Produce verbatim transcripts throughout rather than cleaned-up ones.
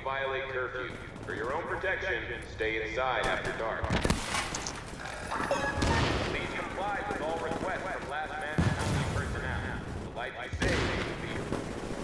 violate curfew. For your own protection, stay inside after dark. Please comply with all requests from last man county personnel. The life I say will be yours.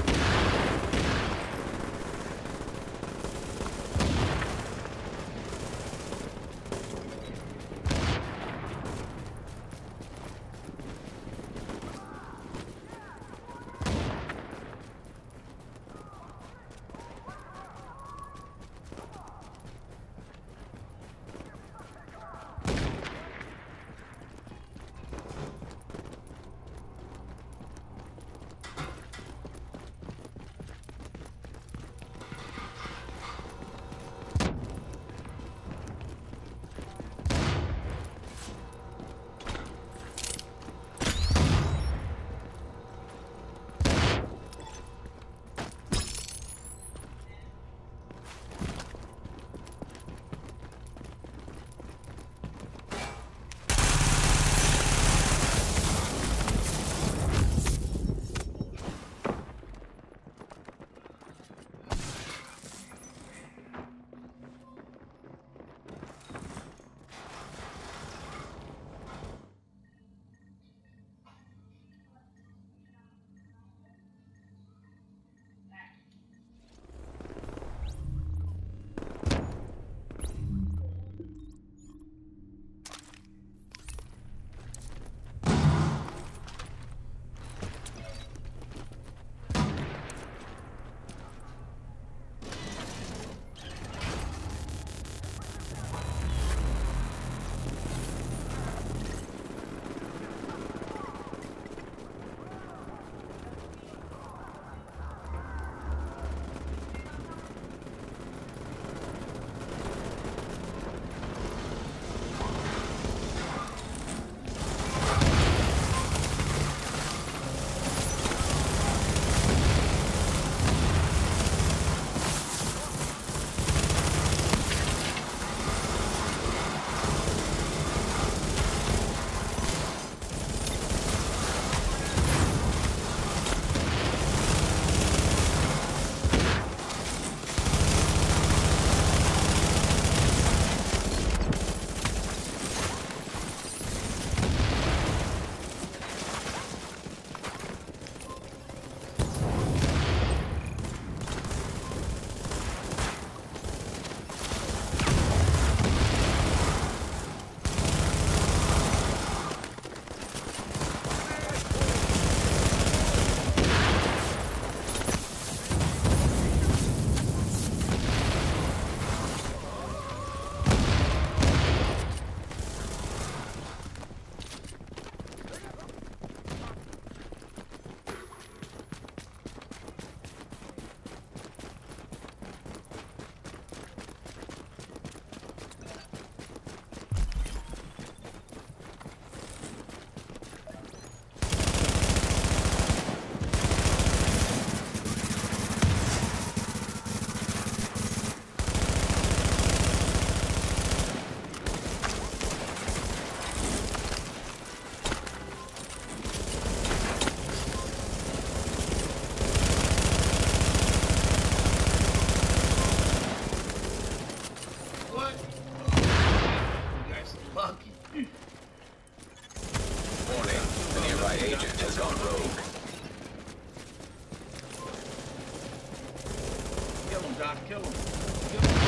Doc, kill him. Kill him.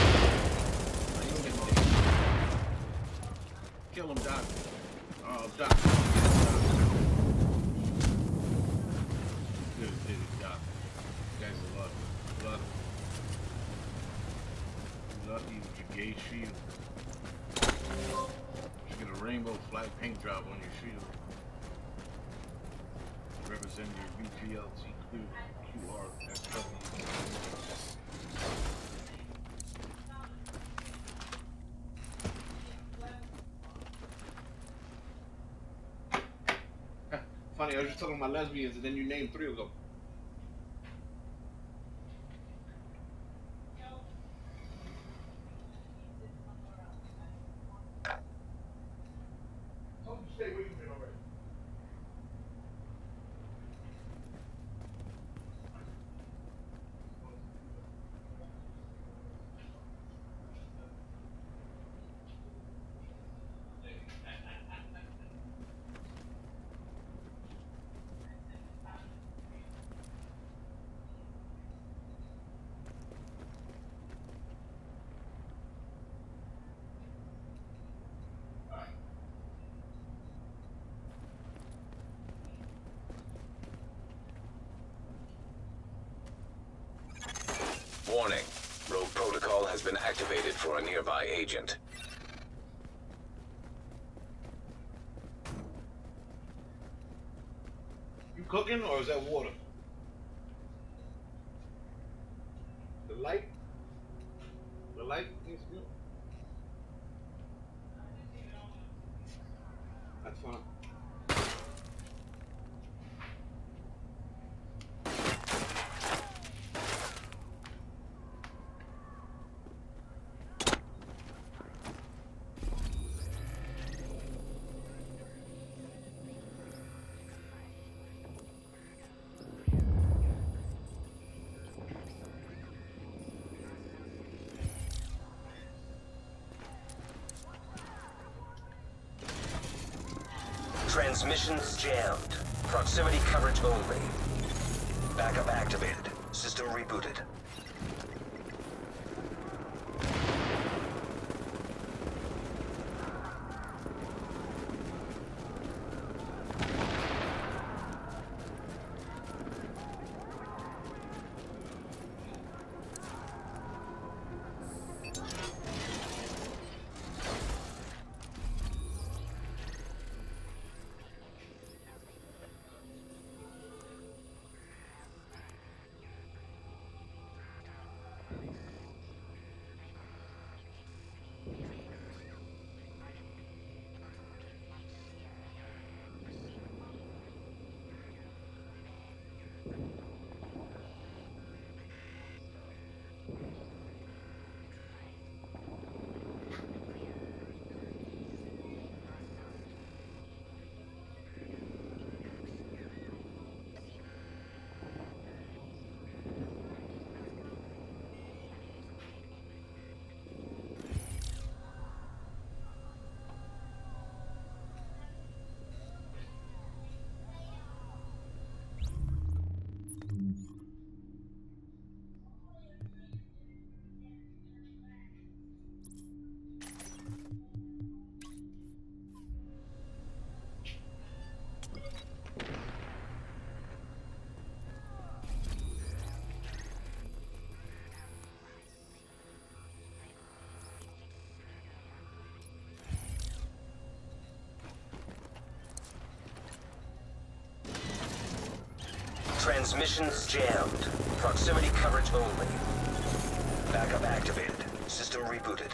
No, you don't get no. Kill him, Doc. Oh, Doc. Good, did it, Doc. You guys are lucky. Lucky. Lucky with your gay shield. You get a rainbow flag paint job on your shield. Represent your V G L T Q R F W. Funny, I was just talking about lesbians and then you named three of them. Warning. Rogue protocol has been activated for a nearby agent. You cooking or is that water? The light? The light needs to go. That's fine. Transmissions jammed. Proximity coverage only. Backup activated. System rebooted. Transmissions jammed. Proximity coverage only. Backup activated. System rebooted.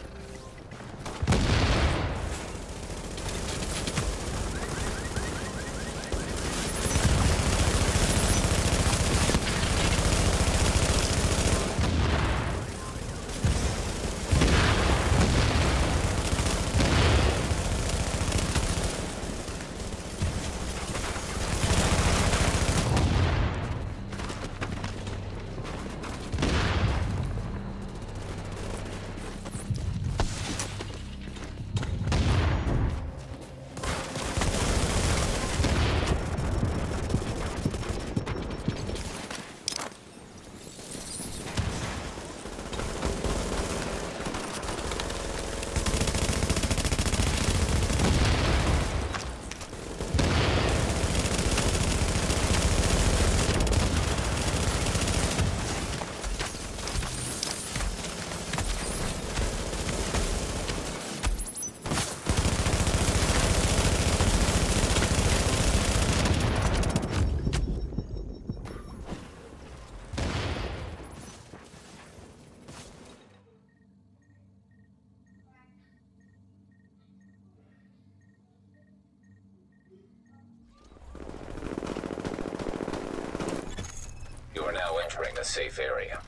You are now entering a safe area.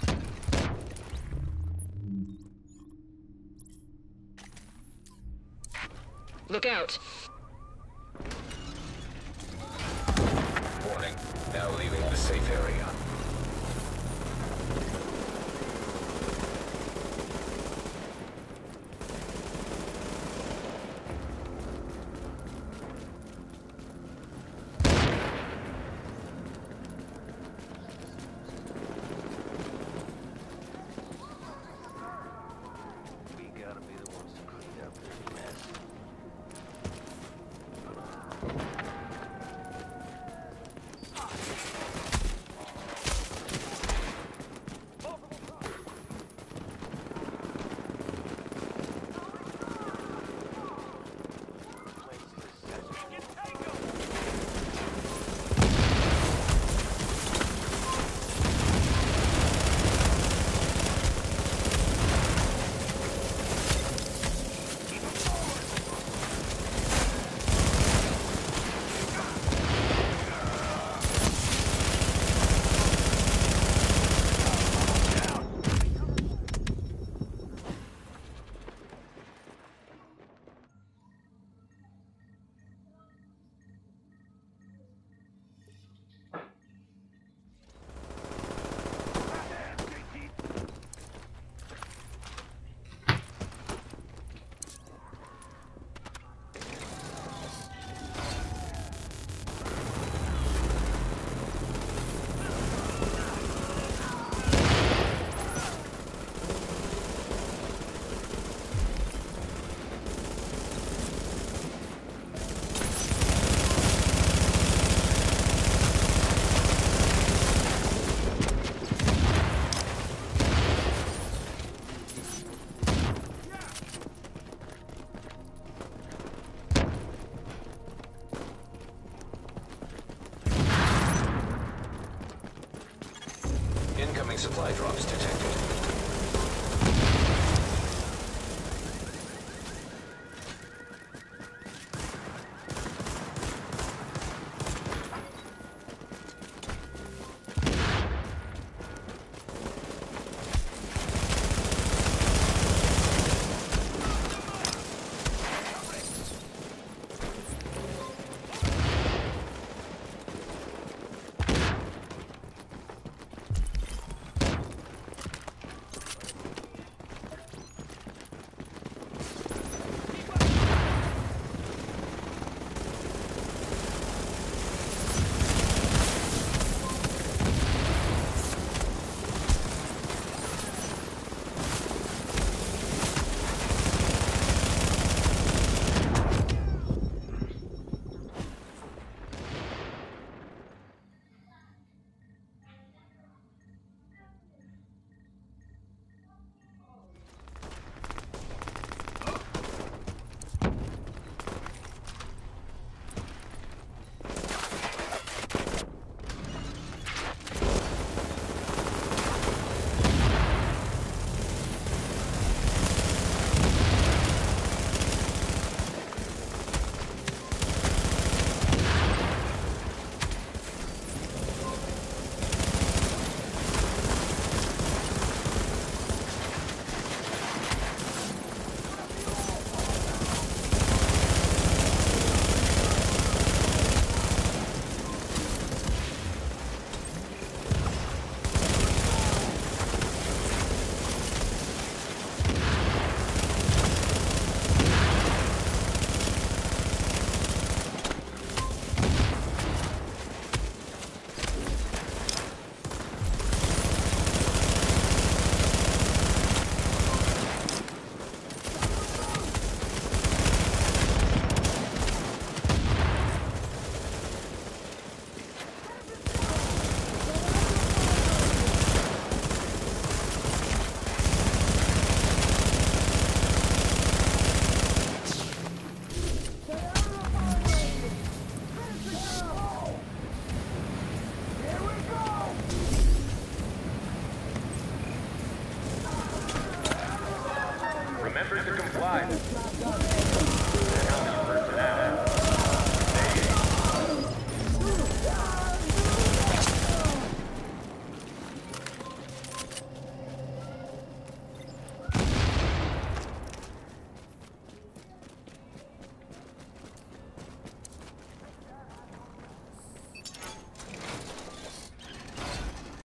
Look out! Warning. Now leaving the safe area. Incoming supply drops detected. Remember to comply.